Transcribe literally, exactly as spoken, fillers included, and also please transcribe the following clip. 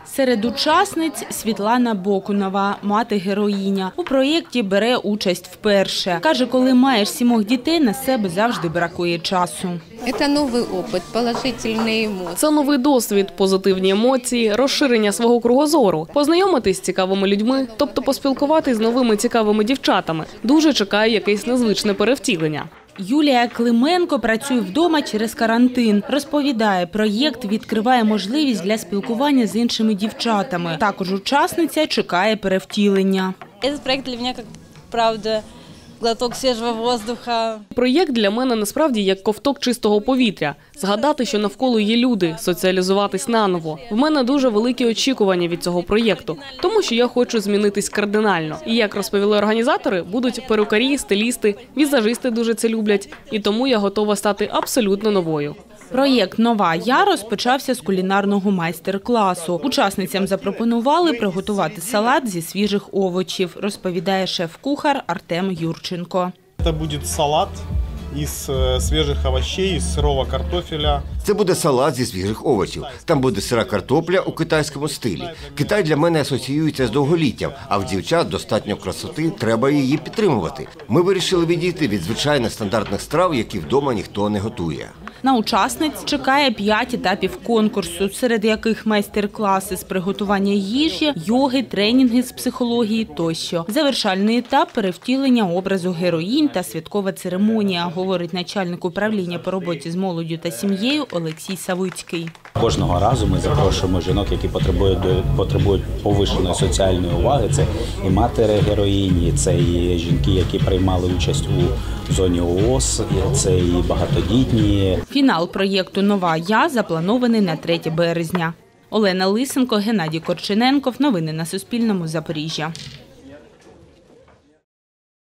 Серед учасниць Світлана Бокунова, мати-героїня. У проєкті бере участь вперше. Каже, коли маєш сімох дітей, на себе завжди бракує часу. Це новий опит, положительні емоції. Це новий досвід, позитивні емоції, розширення свого кругозору, познайомитись з цікавими людьми, тобто поспілкуватись з новими цікавими дівчатами. Дуже чекаю якесь незвичне перевтілення. Юлія Клименко працює вдома через карантин. Розповідає, проєкт відкриває можливість для спілкування з іншими дівчатами. Також учасниця чекає перевтілення. Цей проєкт для мене, як правда, глоток свіжого воздуха. Проєкт для мене насправді як ковток чистого повітря. Згадати, що навколо є люди, соціалізуватись наново. В мене дуже великі очікування від цього проєкту, тому що я хочу змінитись кардинально. І, як розповіли організатори, будуть перукарі, стилісти, візажисти дуже це люблять. І тому я готова стати абсолютно новою. Проєкт «Нова я» розпочався з кулінарного майстер-класу. Учасницям запропонували приготувати салат зі свіжих овочів, розповідає шеф-кухар Артем Юрченко. Це буде салат із свіжих овочей, із сирого картофеля. Це буде салат зі свіжих овочів. Там буде сира картопля у китайському стилі. Китай для мене асоціюється з довголіттям, а в дівчат достатньо красоти, треба її підтримувати. Ми вирішили відійти від звичайних стандартних страв, які вдома ніхто не готує. На учасниць чекає п'ять етапів конкурсу, серед яких майстер-класи з приготування їжі, йоги, тренінги з психології тощо. Завершальний етап – перевтілення образу героїнь та святкова церемонія, говорить начальник управління по роботі з молоддю та сім'єю Олексій Савицький. Кожного разу ми запрошуємо жінок, які потребують, потребують повищеної соціальної уваги. Це і матері героїні, це і жінки, які приймали участь у зоні ООС, це і багатодітні. Фінал проєкту «Нова я» запланований на третє березня. Олена Лисенко, Геннадій Корчененков. Новини на Суспільному. Запоріжжя.